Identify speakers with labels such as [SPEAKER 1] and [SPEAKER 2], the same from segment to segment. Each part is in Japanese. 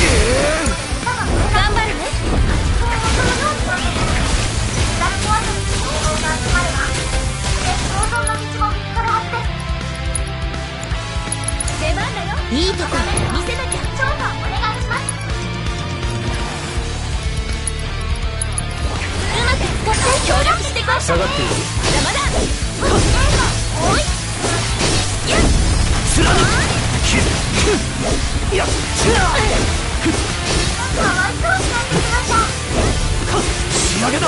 [SPEAKER 1] 頑張るね。出番だよ。いいとこ見せなきゃ。調査お願いします。うまく使って協力してください。下がっている。まだおいやっつらぬやっかわいそうになってきました。仕上げだ。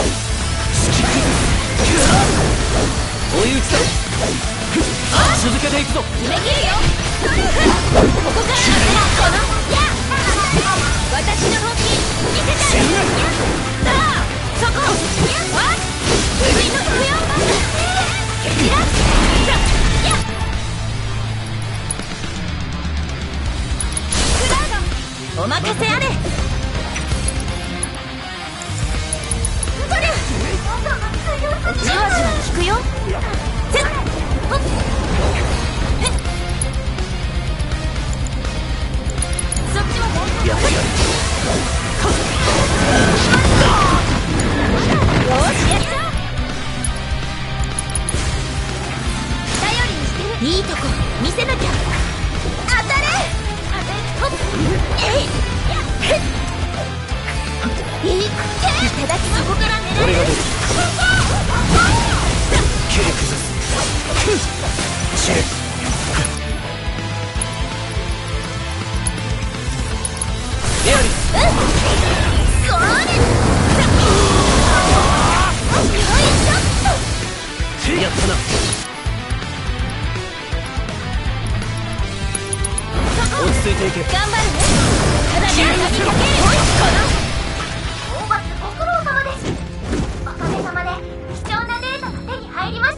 [SPEAKER 1] 追い打ちだ。続けていくぞ。決めきるよ。ここからこのや私の本気見せてやそこわっ得意の行くよ。キラッやクラウドお任せあれ。じわじわ効くよ。せっほっそっちは大丈夫。よしやっちゃおう。頼りにしてる。いいとこ見せなきゃ。当たれ。ほっえいへっいただきそこから狙える。切り崩す。チェックエアリス。それやったな。落ち着いていけ。頑張るね。ただに頭にかける。この討伐ご苦労様です。おかげさまで貴重なデータが手に入りました。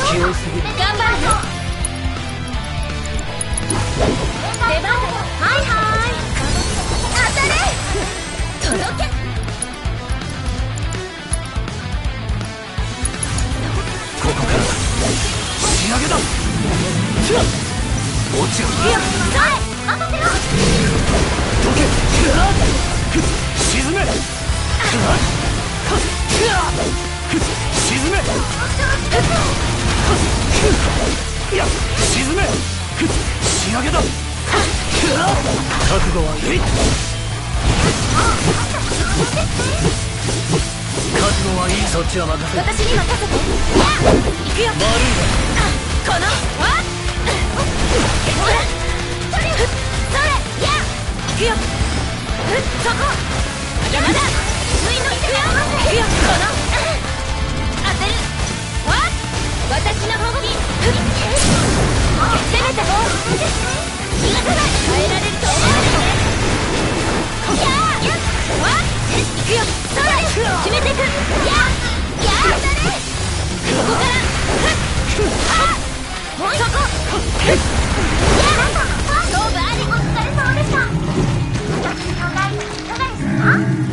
[SPEAKER 1] 勢いすぎる。頑張るよ。出番だよ。はいはい。当たれ。届け。
[SPEAKER 2] ここから仕上げだ。落ちろ。
[SPEAKER 1] いや、それ任せろ。
[SPEAKER 2] どけ。沈め。沈め。いや、沈め。仕上げだ。覚悟はいい。覚悟はいい。そっちは任せる。
[SPEAKER 1] 私に任せて。行くよ。
[SPEAKER 2] 悪いな。
[SPEAKER 1] このわっそれや行くよ。そこ山田水の行くよ。行くよ。この当てるわっ私の方に攻めてこう。逃がさない。耐えられると思わないで。やーわっ行くよ。それ決めてく。やー当たれ。ここからそこや勝負あり。お疲れ様でした。私のライブいかがですか？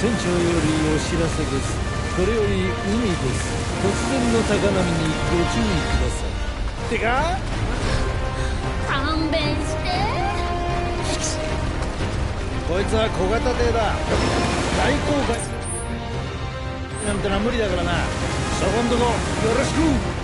[SPEAKER 3] 船長よりお知らせです。これより海です。突然の高波にご注意ください。
[SPEAKER 2] てか
[SPEAKER 1] 勘弁して。
[SPEAKER 2] こいつは小型艇だ。大航海なんてのは無理だからな。そこんとこよろしく。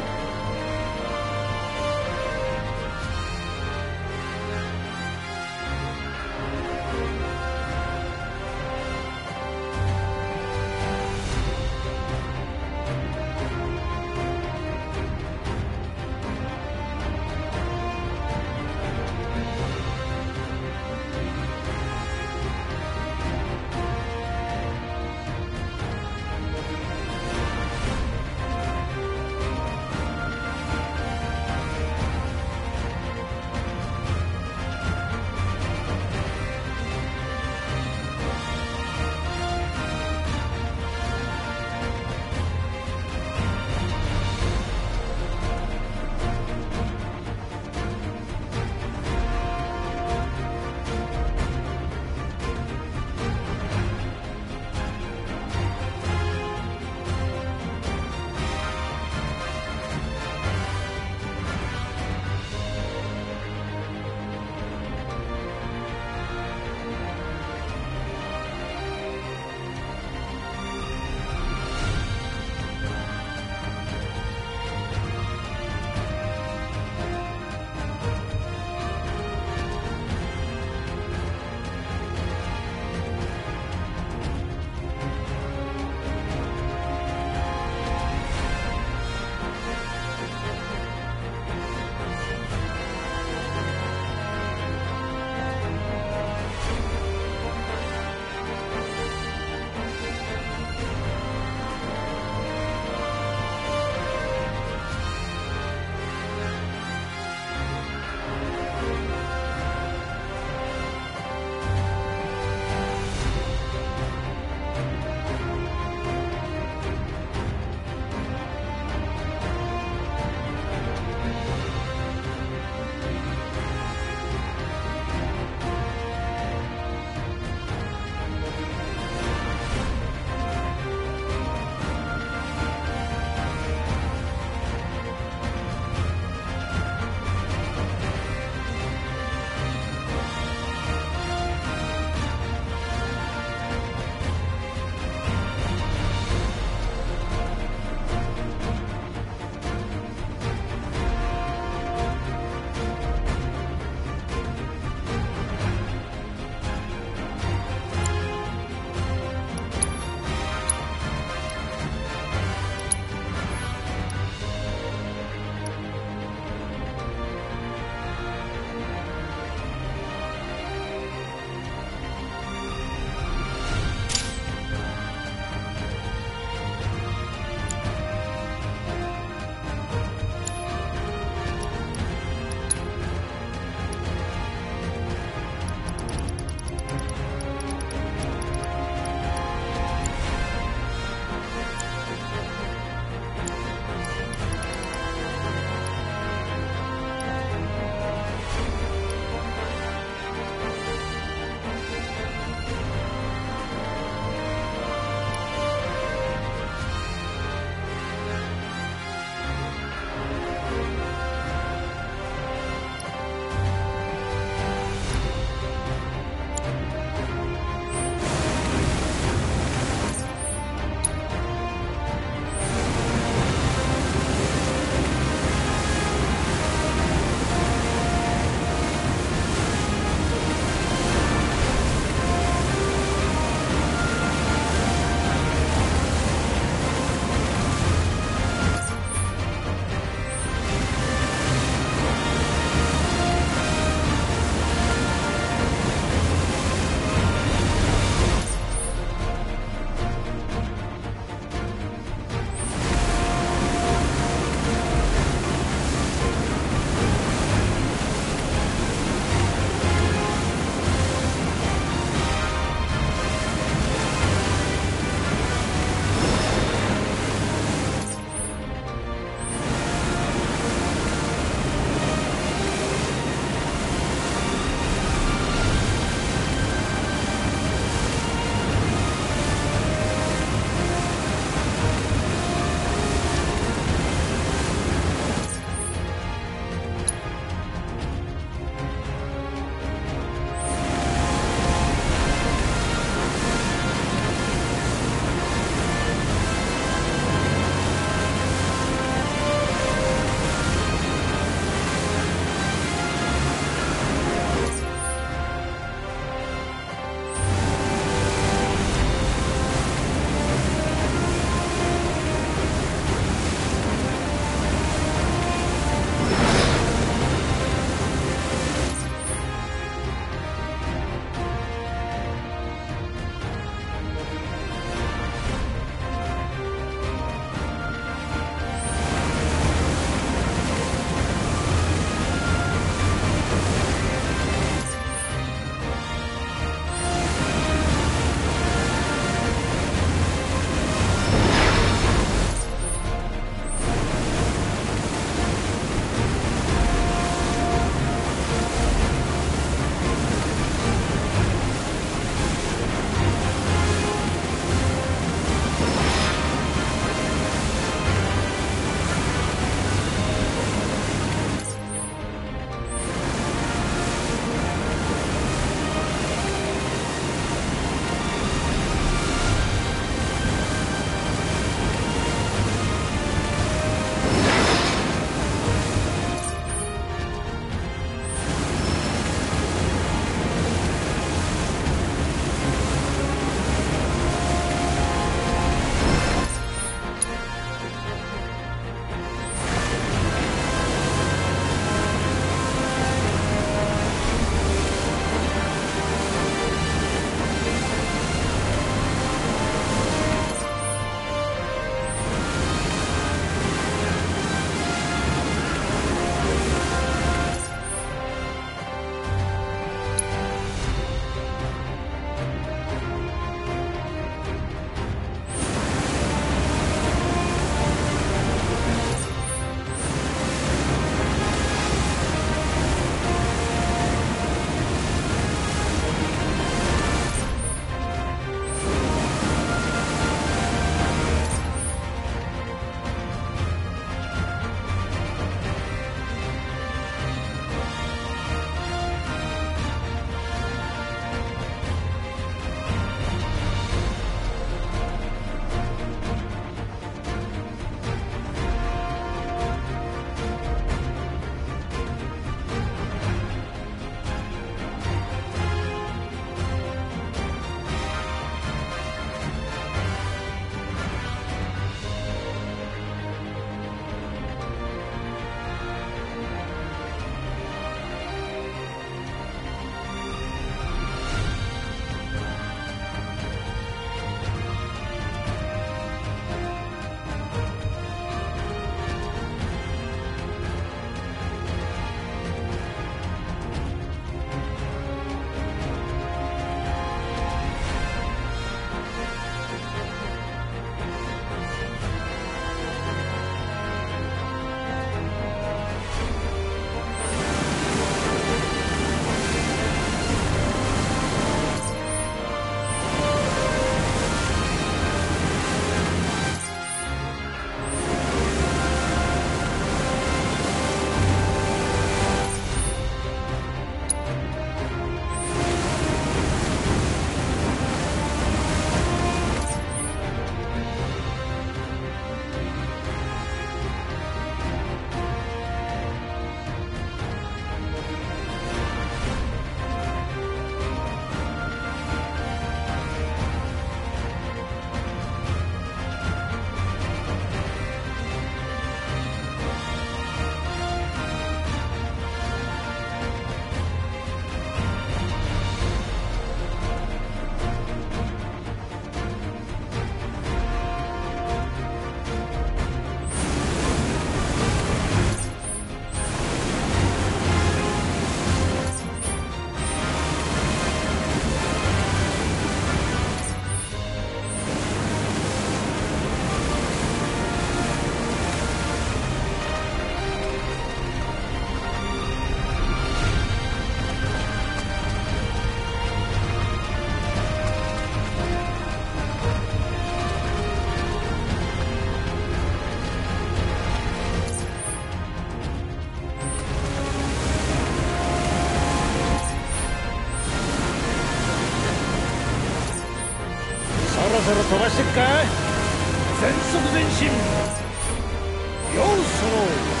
[SPEAKER 2] そろ飛ばしてっか。全速前進。ようそろ。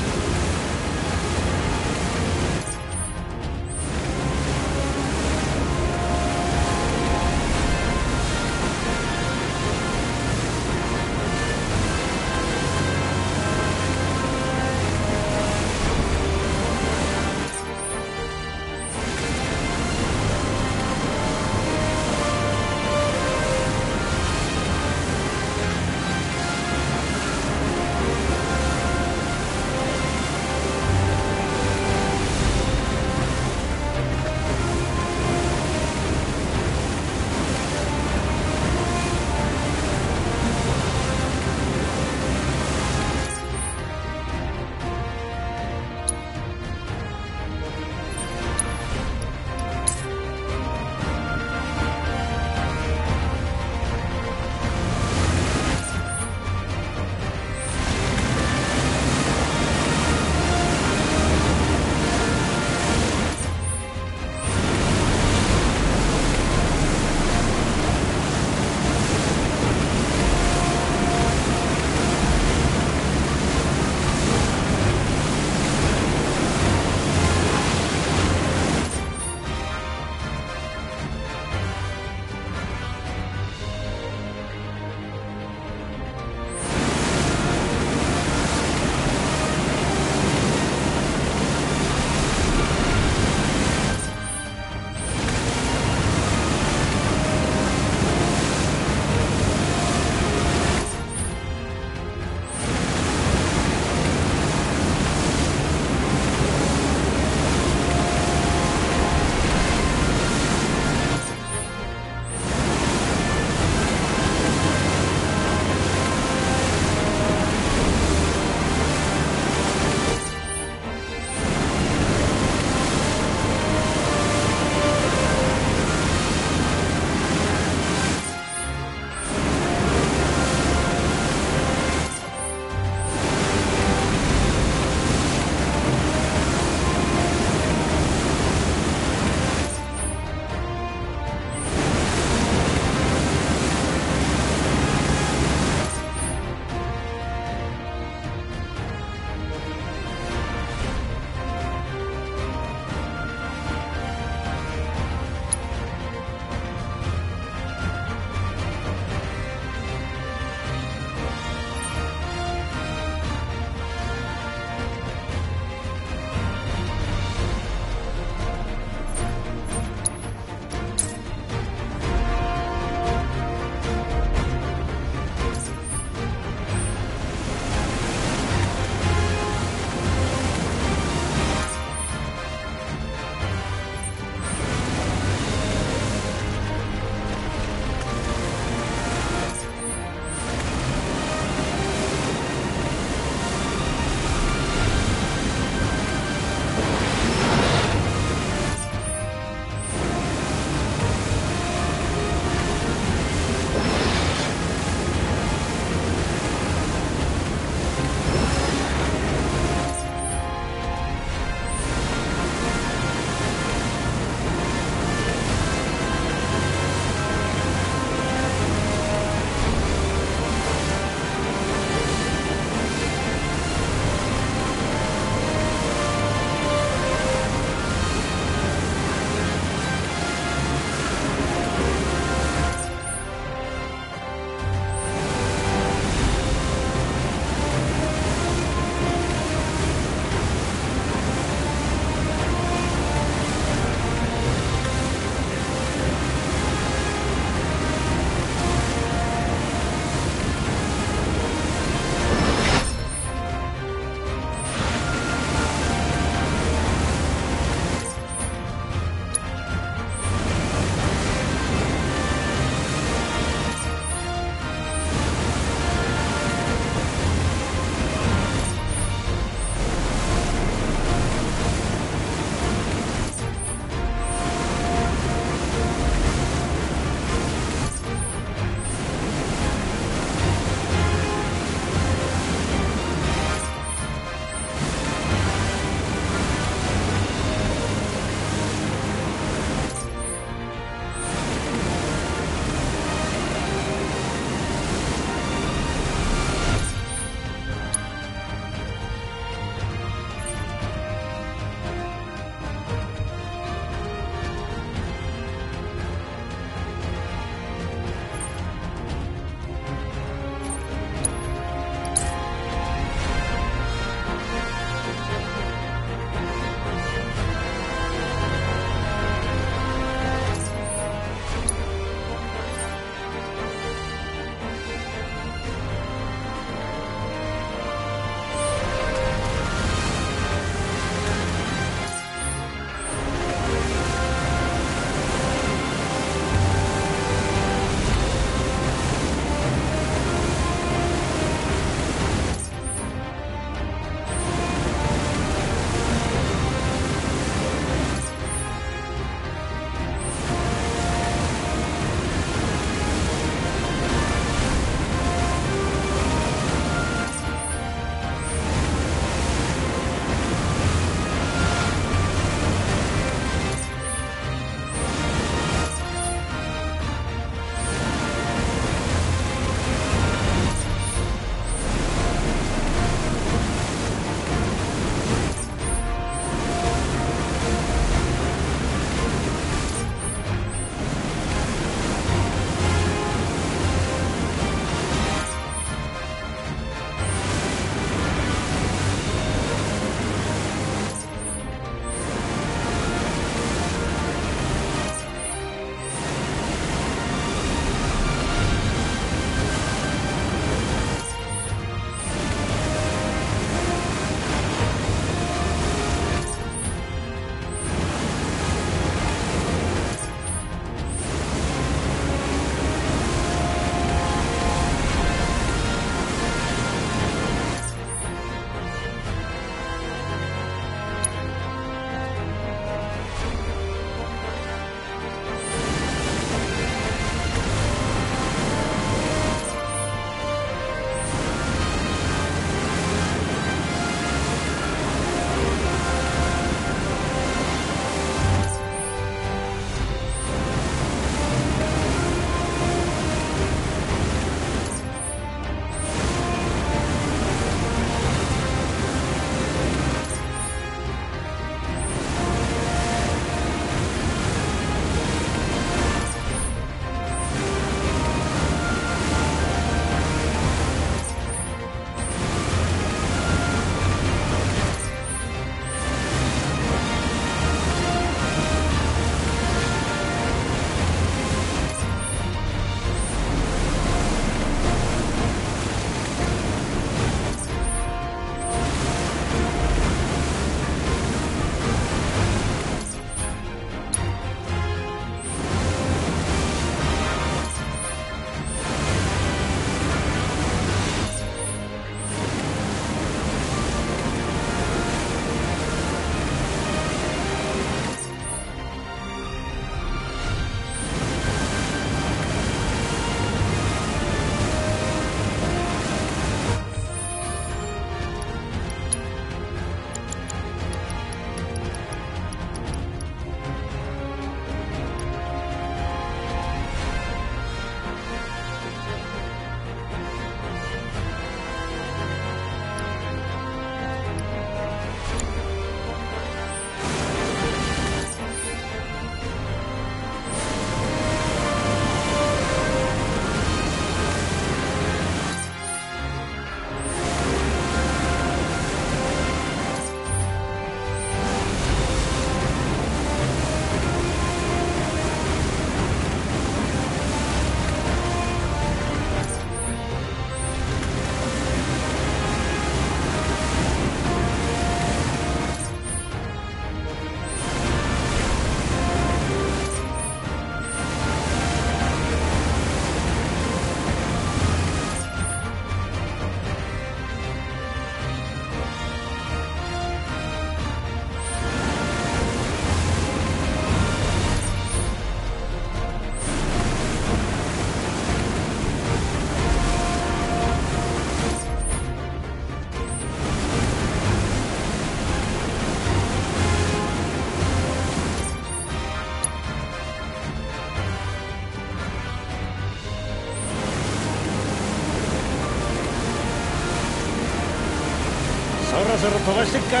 [SPEAKER 2] そろ飛ばしてっか。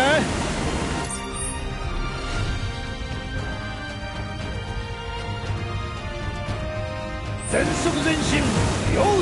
[SPEAKER 2] 全速前進ようそろ。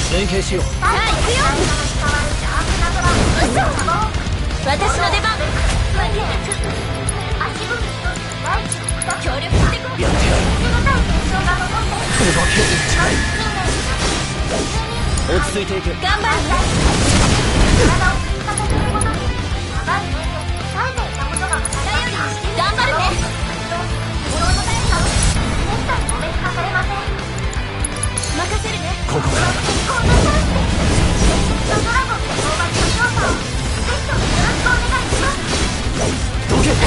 [SPEAKER 3] 連携しよう。
[SPEAKER 1] さあ行くよ。私の出番。協力してこう。
[SPEAKER 3] やってやる。お化け落ち着いていけ。
[SPEAKER 1] 頑張るね。頑張るね。任せるね。
[SPEAKER 3] ここからだ。どけ。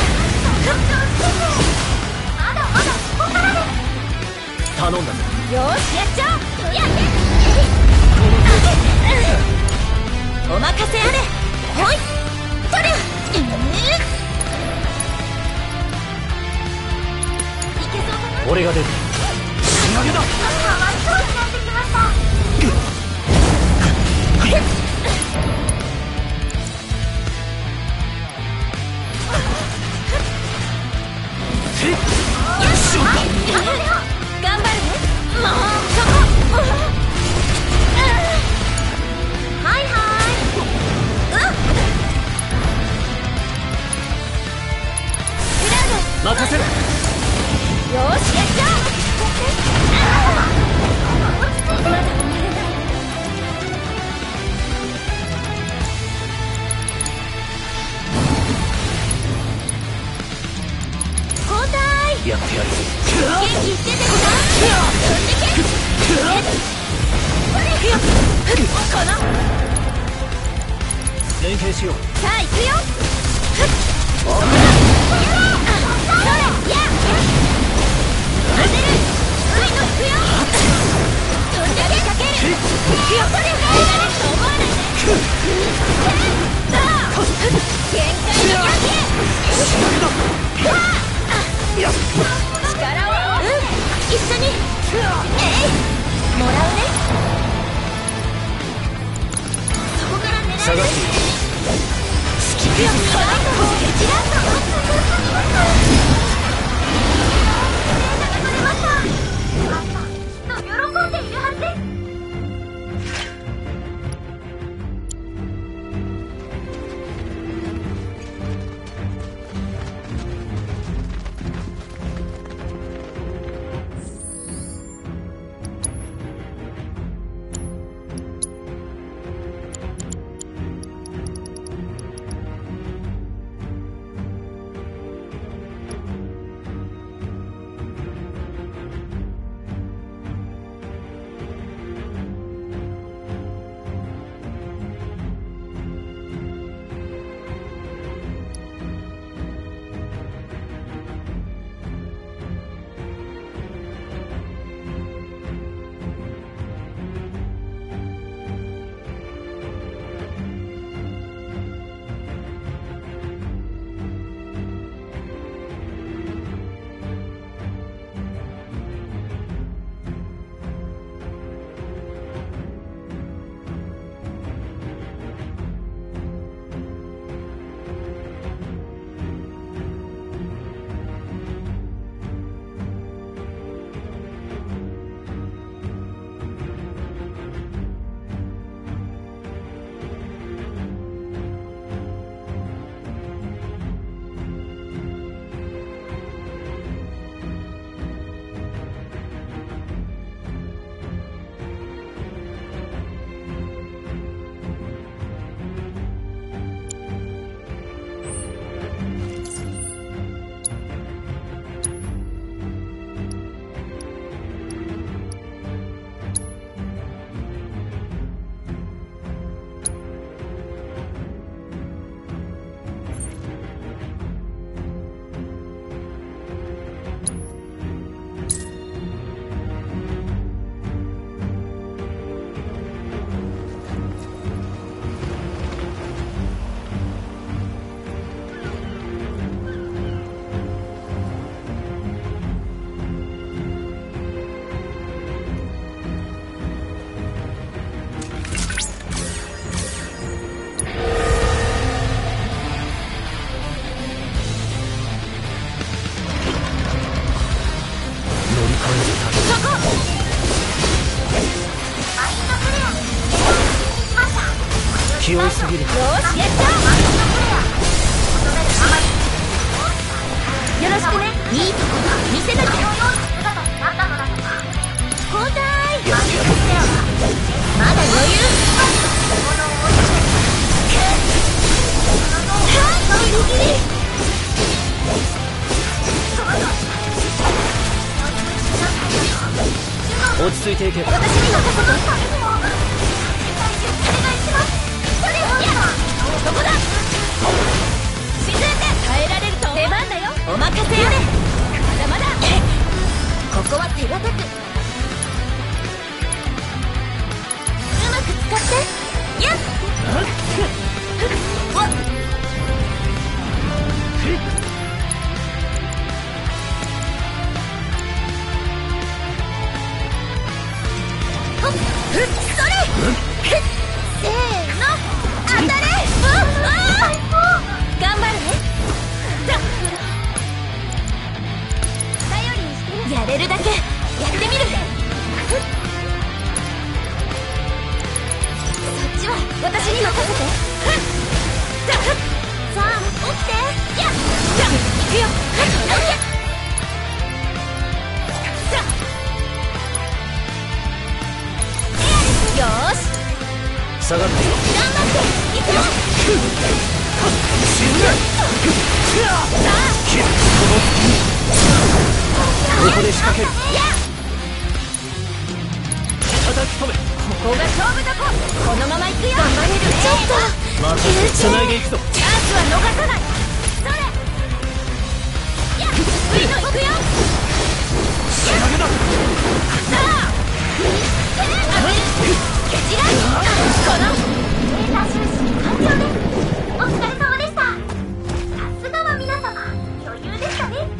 [SPEAKER 3] 頼んだぞ。
[SPEAKER 1] よーしやっちゃおう。やってお任せあれ。ほいとりゃ。いけそうかな。
[SPEAKER 3] 俺が出る。仕上げだ。
[SPEAKER 1] 頑張るね。もうそこ。はいはい。クラウド
[SPEAKER 3] 任せる。
[SPEAKER 1] よーしやっちゃおう。まだ終われない。交代。
[SPEAKER 3] やってやる。
[SPEAKER 1] 元気いってんですか。飛んでけ。この
[SPEAKER 3] 連携しよう。
[SPEAKER 1] さあ行くよ。それや当てる。スイの行くよ。飛んでけかける。行くよ。それがれると思わないで。限界の逆。力を一緒にもらうね。そこから狙うね。
[SPEAKER 3] 探している。
[SPEAKER 1] 行くよ。一段と喜んでいるはずです。
[SPEAKER 3] 勢いすぎる。
[SPEAKER 1] よーしやっちゃおう。よろしくね。いいとこ見せなきゃ。交代。まだ余裕。ギリギリ。
[SPEAKER 3] 落ち着いていけ。
[SPEAKER 1] 私に任せて。お願いします。それやどこだ。沈んで耐えられると。出番だよ。お任せあれ。まだまだ。ここは手堅く。うまく使って。やっわっ。それせーの当たれ。頑張るね。頼りにしてやれるだけやってみる。そっちは私に任せて。さあ起きて。やっ行くよ。よーし
[SPEAKER 3] 下がってよ。
[SPEAKER 1] 頑張っていくよ。
[SPEAKER 3] 死ぬ。
[SPEAKER 1] さあ
[SPEAKER 3] ここで仕掛ける。
[SPEAKER 1] やっ
[SPEAKER 3] 叩き止め。
[SPEAKER 1] ここが勝負どこ。このまま行くよ。頑張れる。ちょっと
[SPEAKER 3] また繋いでいくぞ。
[SPEAKER 1] チャンスは逃さない。それやっ振りの行くよ。
[SPEAKER 3] 仕掛けだ。
[SPEAKER 1] さあ蹴散らこのデータ収集完了です。お疲れ様でした。さすがは皆様余裕でしたね。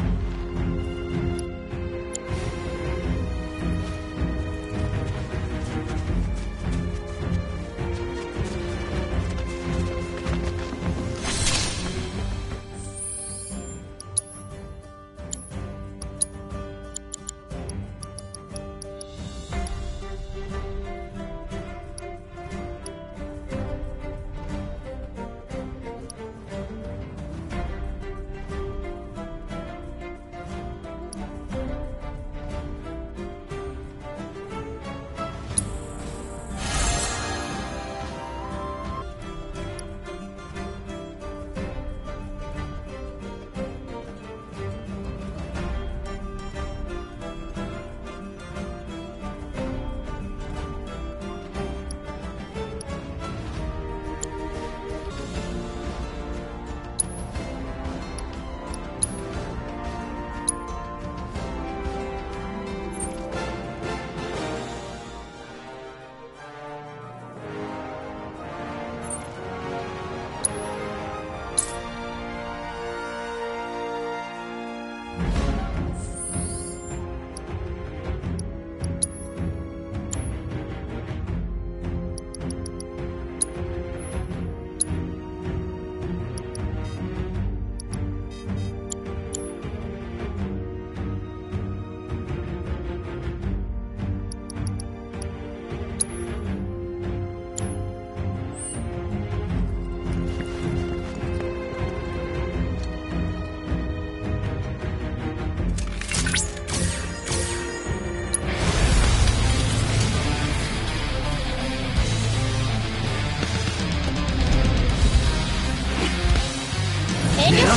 [SPEAKER 1] 遠慮しないから。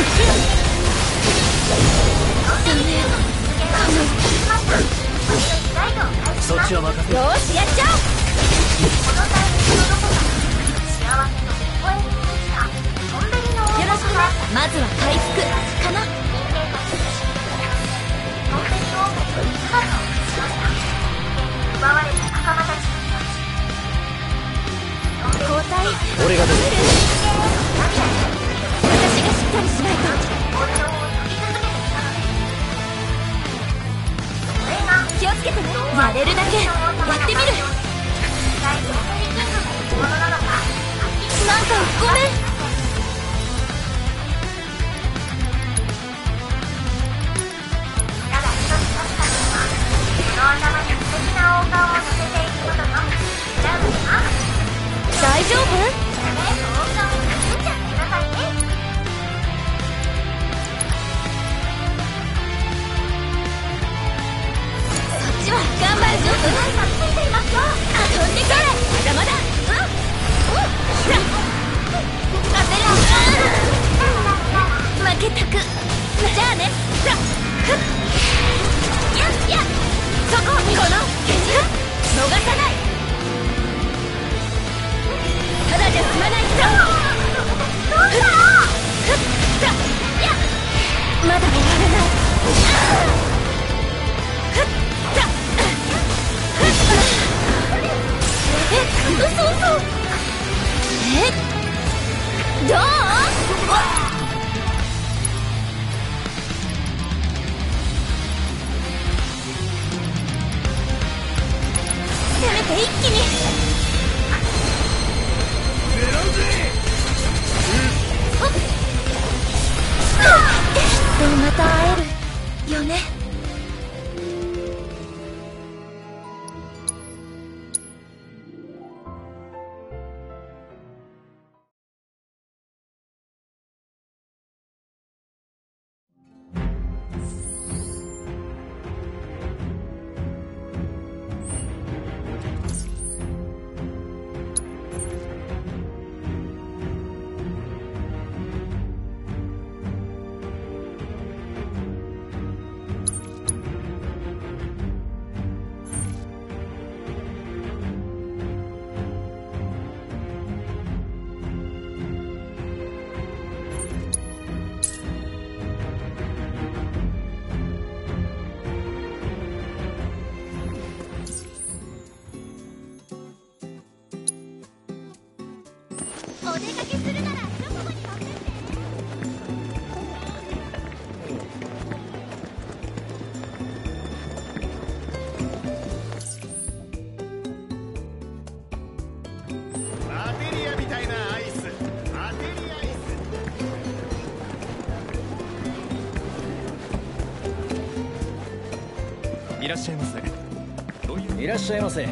[SPEAKER 3] そっちは任せ
[SPEAKER 1] よーしやっちゃおう。よろしくね。まずは回復かな。交代。
[SPEAKER 3] 俺が出る。
[SPEAKER 1] 私がしっかりしないと。気をつけてね。やれるだけやってみる。なんかごめん。大丈夫。 丈夫？そっちは頑張るぞ。飛んでくれ。まだまだ。負けたく。じゃあね。やっそここの拳銃逃さない。ただじゃ済まないぞ。まだ終わらない。嘘どう？せめて一気に
[SPEAKER 2] 狙うぜ。
[SPEAKER 1] でもまた会えるよね。お出かけするならどこに飛んでって。
[SPEAKER 2] マテリアみたいなアイス。マテリアアイス。
[SPEAKER 4] いらっしゃいませ。
[SPEAKER 3] いらっしゃいませ。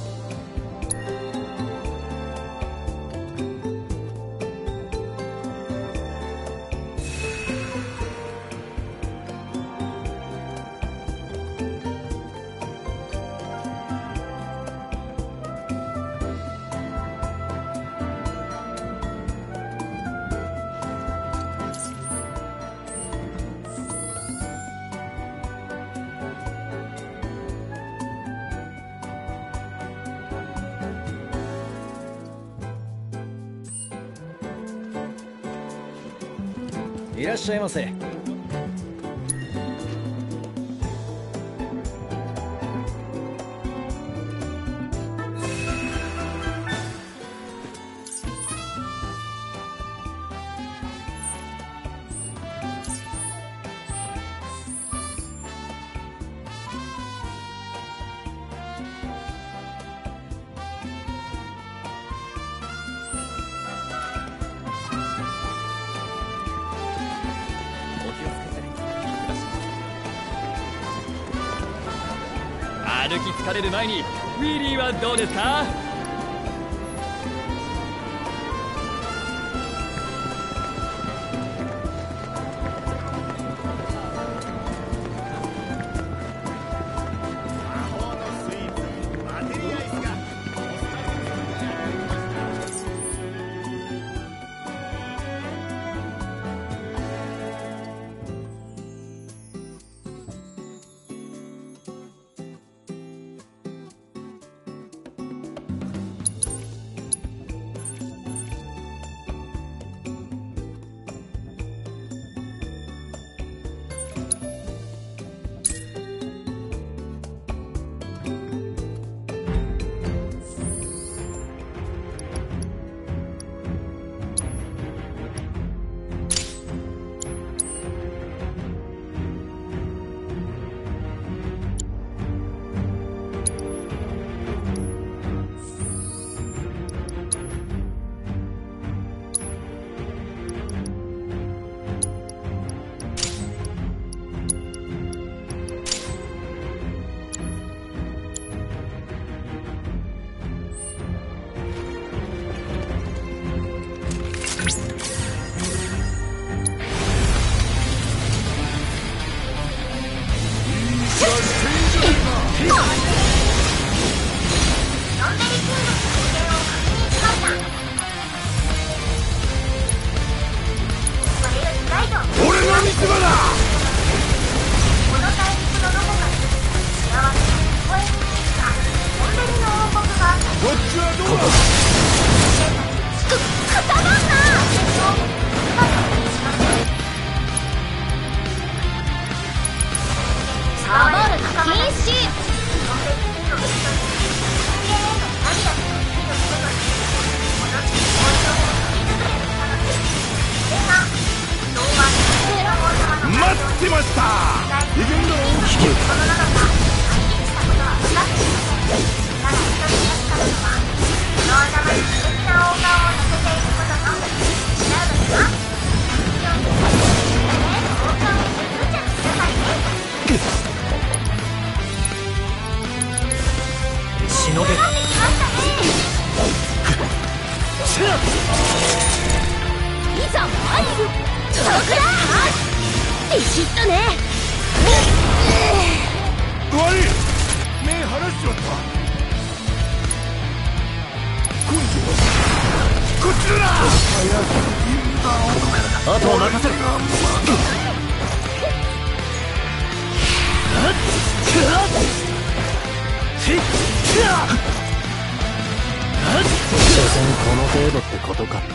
[SPEAKER 3] いらっしゃいませ。
[SPEAKER 4] 歩き疲れる前にウィリーはどうですか？
[SPEAKER 2] 魔法のスイーツマテリアアイスが俺の見せ場だ。
[SPEAKER 5] この大陸のどこかに幸せの微笑みに満ちたトンネルの王国があった。
[SPEAKER 2] こっちはどうだ。
[SPEAKER 5] くたばんな。
[SPEAKER 1] サボるな禁止。
[SPEAKER 2] 待ってました。いけんだろ。聞け。
[SPEAKER 3] しのげ。
[SPEAKER 1] いざ参る。そこだ。ビシッとね。
[SPEAKER 2] 悪い。目離しちまった。今度はこっちだな。
[SPEAKER 3] あとは任せる。所詮この程度ってことか。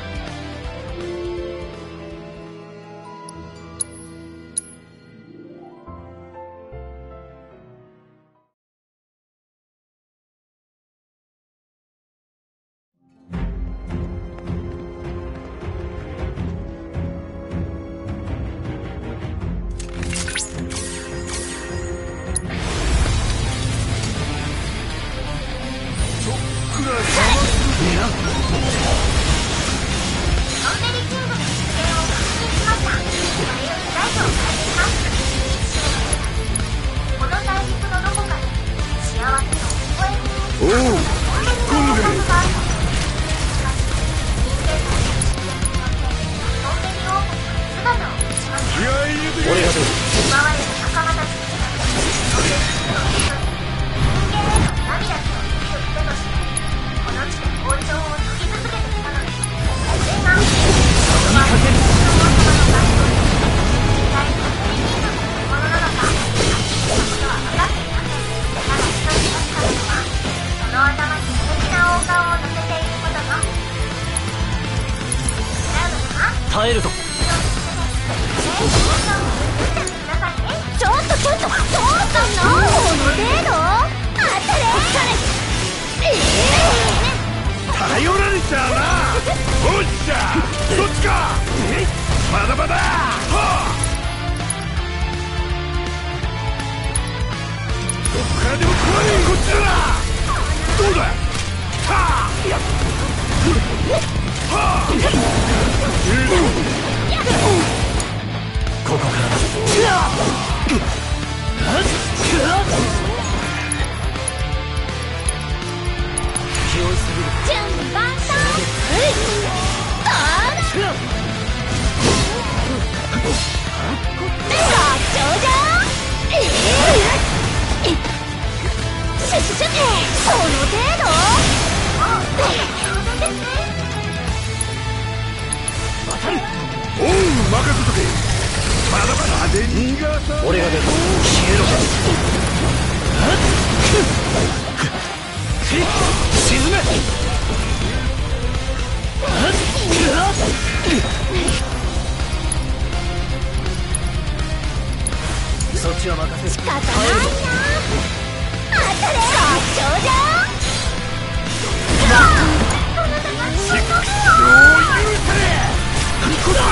[SPEAKER 3] 耐えるぞ。
[SPEAKER 1] ちょっとどうしたの？この程度？あったれ。
[SPEAKER 2] 頼られちゃうな。おっしゃ。そっちか。まだまだ。はあ。どっからでも来い。こっちだな。どうだ。はあ。はあ。
[SPEAKER 3] ここからだ。気負いすぎる。
[SPEAKER 1] 準備万端。どうだ。楽勝じゃん。シュシュシュってその程度？
[SPEAKER 2] おう、任せとけ。まだまだで逃がさ。
[SPEAKER 3] 俺が出る。消えろ。沈め。そっちは任せる。
[SPEAKER 1] 仕方ないな。当たれ。楽勝じゃん。
[SPEAKER 2] どう許され。こっちだ。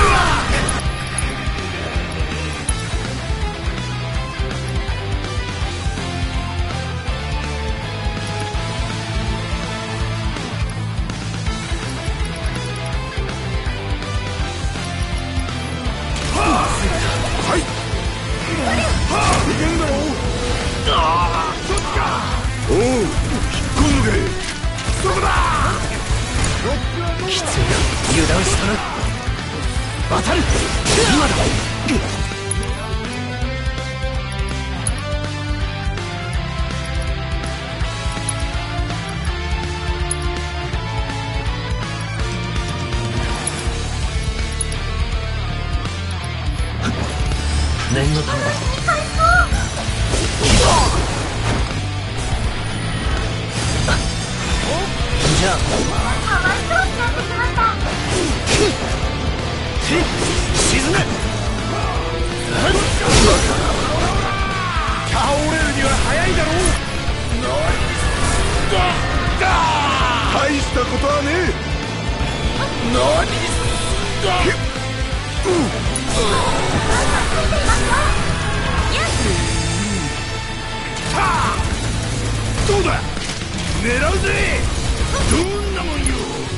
[SPEAKER 2] はい。はあ、いけんだろう。ああ、そっちか。おう、引っ込んでけ。そこだ。
[SPEAKER 3] きついな。 油断したな。渡る、今だ。念のためだ。じゃあ
[SPEAKER 5] かわいそうになってきました。
[SPEAKER 3] 沈め。
[SPEAKER 2] 倒れるには早いだろう。大したことはねえ。どうだ、狙うぜ。どんなもんよ。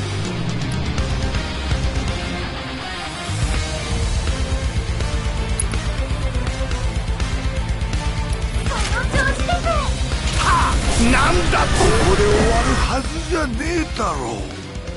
[SPEAKER 2] なんだ、ここで終わるはずじゃねえだろう。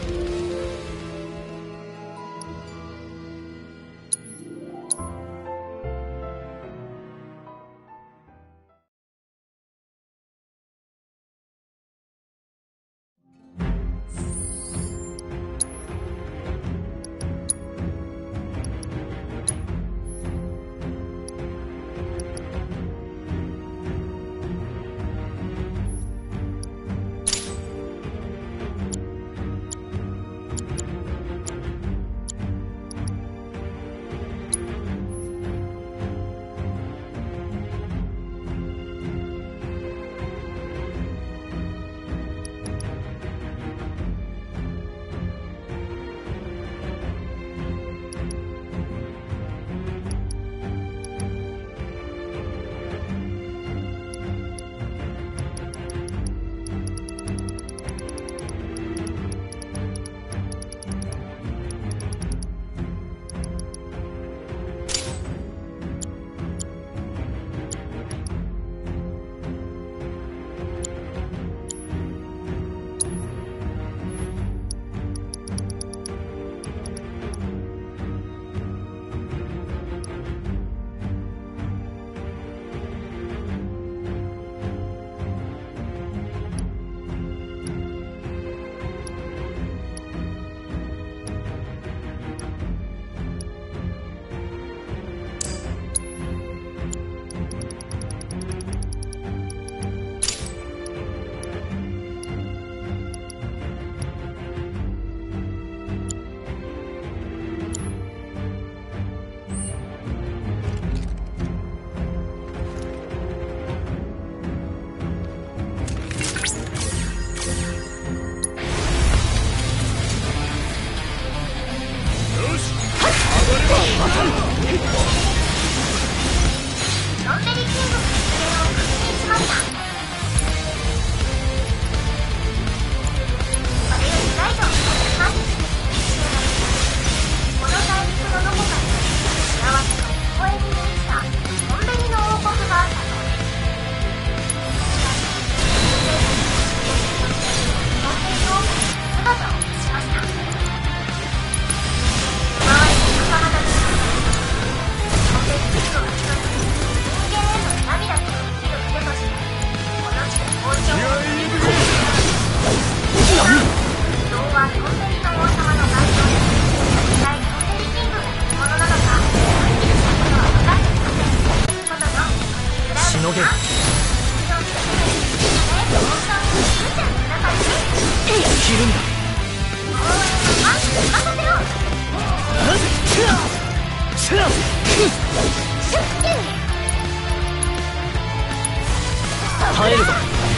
[SPEAKER 3] 耐えるぞ。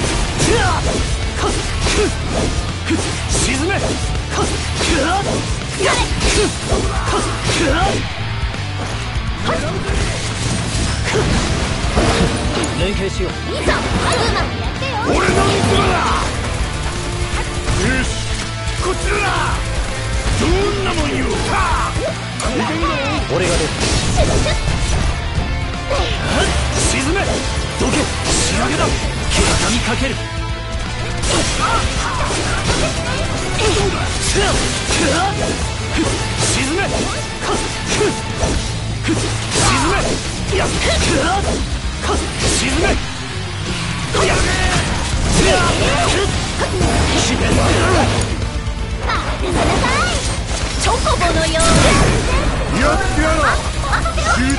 [SPEAKER 3] 沈め。連携しよう。
[SPEAKER 1] いざうまくやってよ。
[SPEAKER 2] 俺の肉だ。よし、こっちだ。どんなもんよ。
[SPEAKER 3] 俺が出る。沈め。どけ。仕上げだ。気がみかける。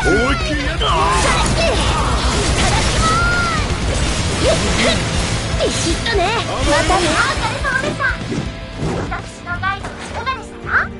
[SPEAKER 2] 思いっきりやだ。
[SPEAKER 1] ビシッとね。またね。
[SPEAKER 5] お疲れ様でした。私のガイドいかがでしたか？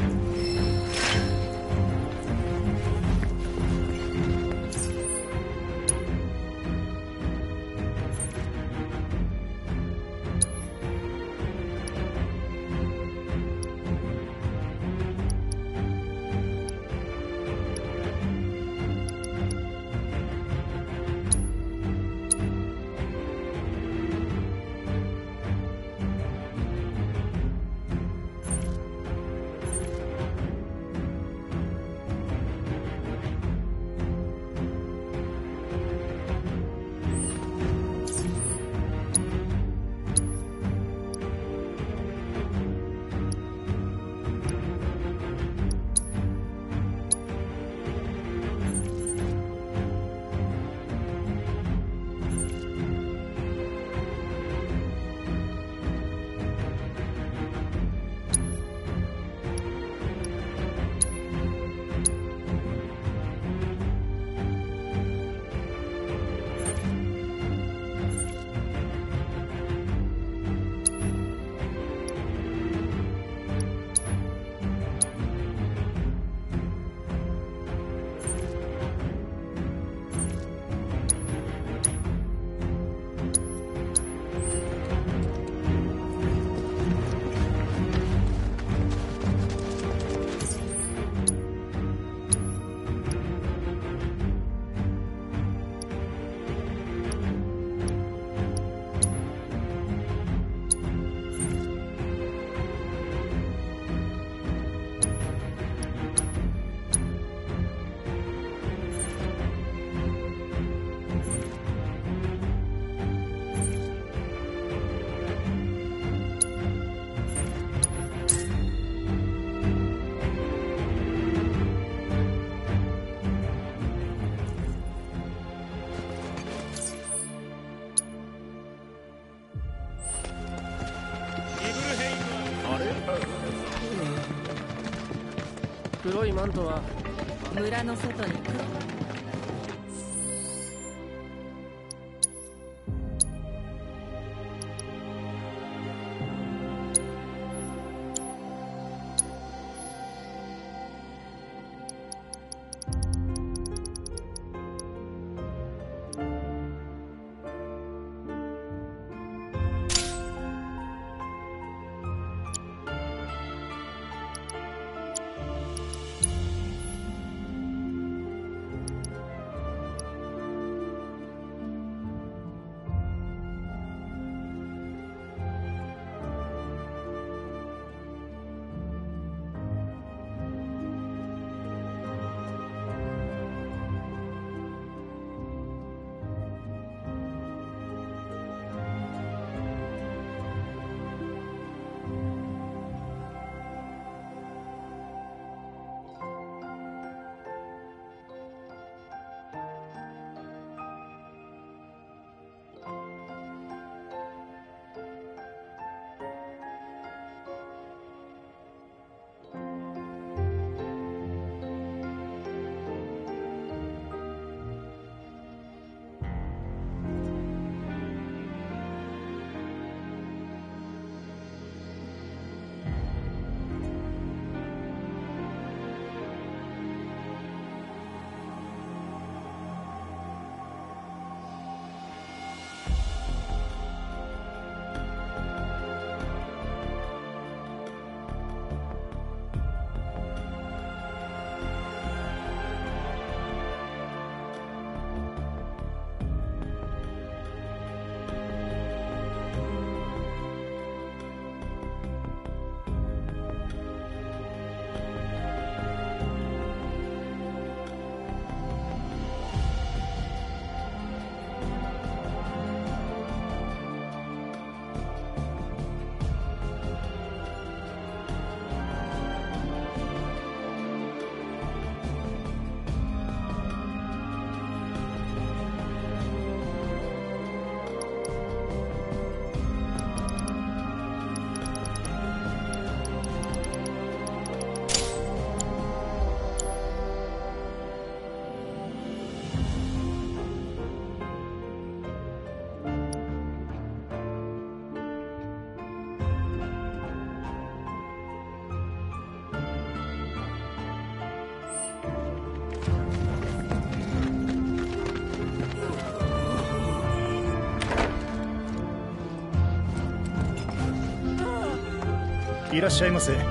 [SPEAKER 6] 黒いマントは
[SPEAKER 1] 村の外に来る。
[SPEAKER 2] いらっしゃいませ。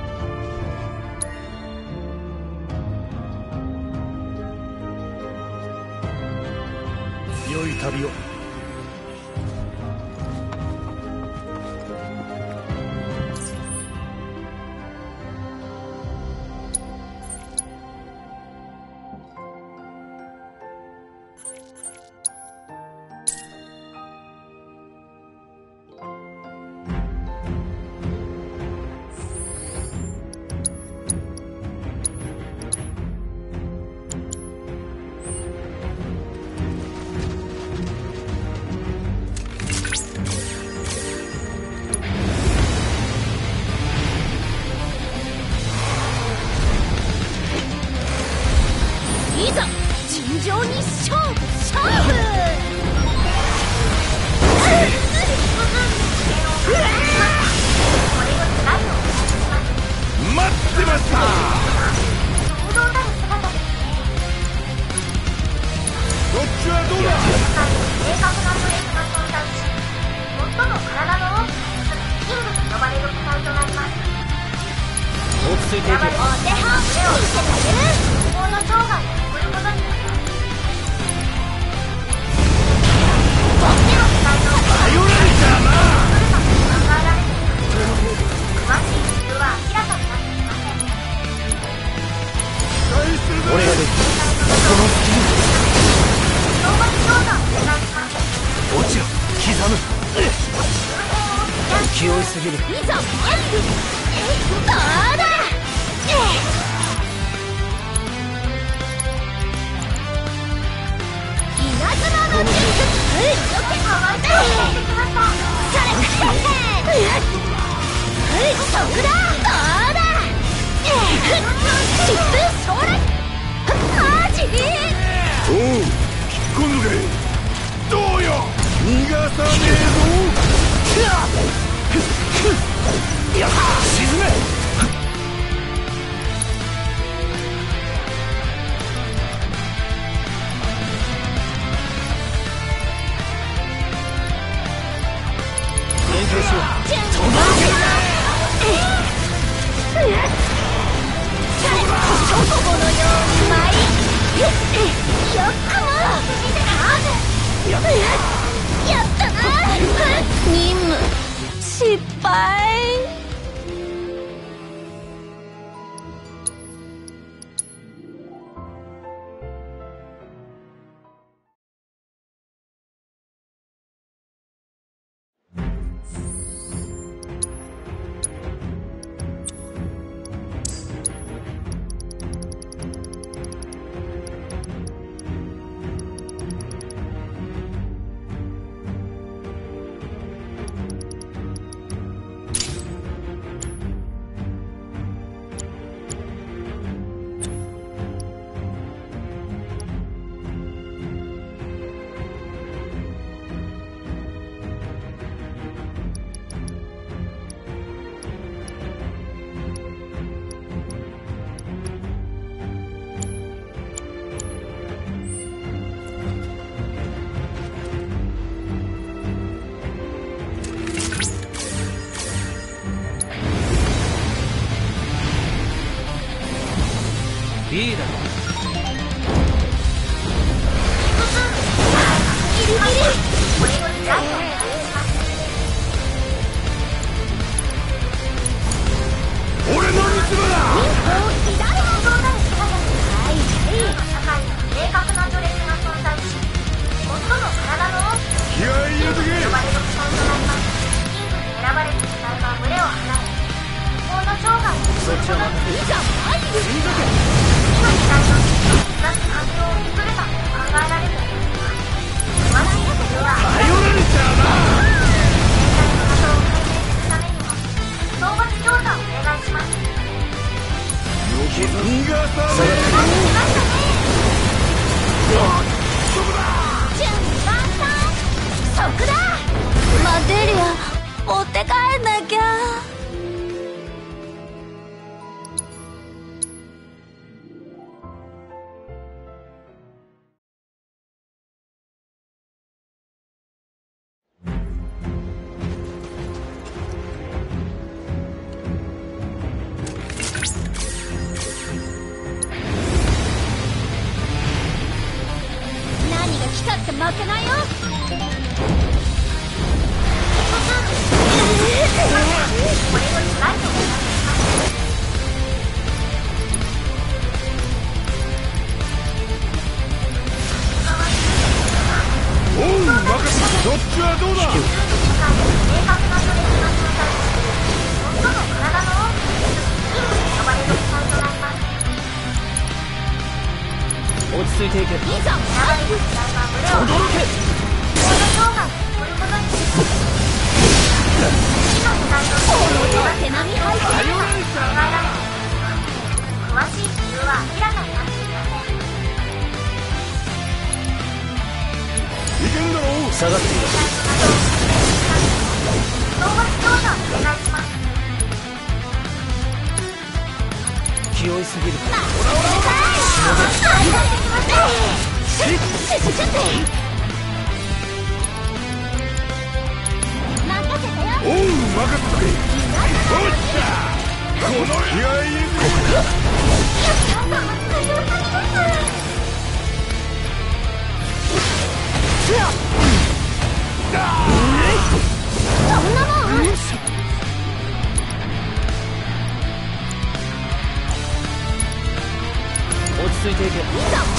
[SPEAKER 2] 良い旅を。
[SPEAKER 1] いざ尋常に勝負
[SPEAKER 2] 待ってました。
[SPEAKER 5] 堂々たる姿ですね。
[SPEAKER 2] こっちはどうだ。
[SPEAKER 5] 世界に正確なトレースが存在し、最も体の大きさをするキングと呼ばれる個体となります。
[SPEAKER 3] 落ち着いていけ。
[SPEAKER 5] 選ばれた個体は群れを見せてあげる。無謀の生涯を送ることになります。こっちの個体の
[SPEAKER 2] 頼られちゃうな。
[SPEAKER 5] 来るかと考えられています。詳しい理由は明らかになっていません。
[SPEAKER 3] 俺ができる。
[SPEAKER 5] この隙に討伐調査をお願いします。
[SPEAKER 3] 落ちろ刻む。勢いすぎる。
[SPEAKER 1] いざ参る。どうだ。稲妻の術。
[SPEAKER 5] かわいそうになってきました。
[SPEAKER 1] そこだ。どうだ。疾風将来。マジ。
[SPEAKER 2] おう、引っ込んどけ。どうよ。逃がさねえぞ。沈め。
[SPEAKER 3] 連携しよう。
[SPEAKER 1] チョコボのように舞い。よくもやったな。任務失敗。
[SPEAKER 3] いいだろう。
[SPEAKER 5] ギリギリ。これよりライトをお願いします。
[SPEAKER 2] 俺の娘だ。
[SPEAKER 5] 堂々たる姿ですね。社会には明確な序列が存在し、最も体の大きさ
[SPEAKER 2] 気合い入れとけ。
[SPEAKER 5] 呼ばれる個体となります。キングに選ばれた個体は群れを離れ、無謀の生涯を送ることに。
[SPEAKER 1] いざ参る。
[SPEAKER 5] 次の時代の難しい環境を作るためと考えられています。詳しい理由は
[SPEAKER 2] 頼られちゃうな。
[SPEAKER 5] 全体の謎を解明するためにも討伐調査をお願いします。
[SPEAKER 2] 逃がさね
[SPEAKER 5] 来ましたね。
[SPEAKER 1] 順番さん。そこだ。マテリア持って帰んなきゃ。 負けないよ。
[SPEAKER 5] これよりライトをお願いします。
[SPEAKER 2] おう任せどっちはどうだ。
[SPEAKER 5] 世界で明確な序列が存在して最も体の大きいスキルと呼ばれる機体となります。
[SPEAKER 3] 落ち着いていけ。
[SPEAKER 1] いざ
[SPEAKER 5] 選ばれる機体は群れを
[SPEAKER 3] 驚け。
[SPEAKER 5] この障害に乗ることにします。次の世代の
[SPEAKER 1] 俺は手並み拝見。
[SPEAKER 5] 考えられていますが、詳しい理由は明らかになっていません。
[SPEAKER 2] いけんだろう。
[SPEAKER 3] 下がっている。
[SPEAKER 5] 相互視聴者をお願いします。
[SPEAKER 3] 気負いすぎるか。
[SPEAKER 2] おう任せとけ。おっしゃこの気合い入れて
[SPEAKER 3] 落ち着いていけ。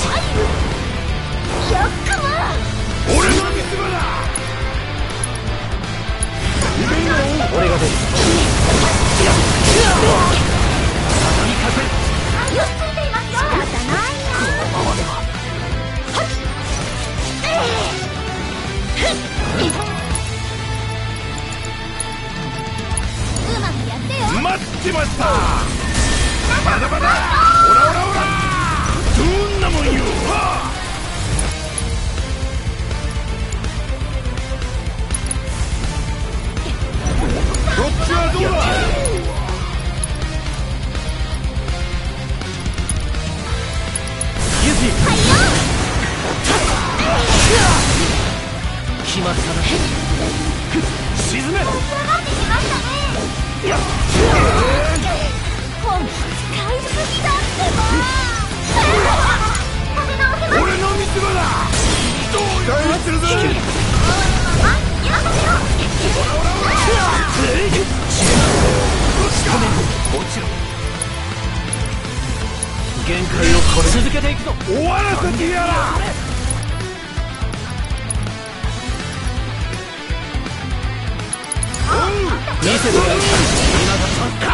[SPEAKER 2] 俺の見つばだ。いけんだろう。
[SPEAKER 3] 俺が出る。
[SPEAKER 5] よついていますよ。
[SPEAKER 1] うまくやってよ。
[SPEAKER 2] 待ってました。まだまだ。オラオラオラ。どんなもんよ。どっちはどうだ。
[SPEAKER 3] ユキ。決まったな。
[SPEAKER 2] 沈め。
[SPEAKER 5] 仕上がってきましたね。
[SPEAKER 1] 本気使いすぎだってば。
[SPEAKER 5] 立て直せます。
[SPEAKER 2] 俺の見つばだ。どうやってるぜ。
[SPEAKER 3] 限界をこれ続けていくぞ。
[SPEAKER 2] 終わらせてやら。
[SPEAKER 3] 見せてやる。今がチャンスだ。